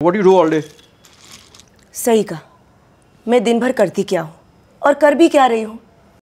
What you do all day? सही कहा, मैं दिन भर करती क्या हूँ और कर भी क्या रही हूँ।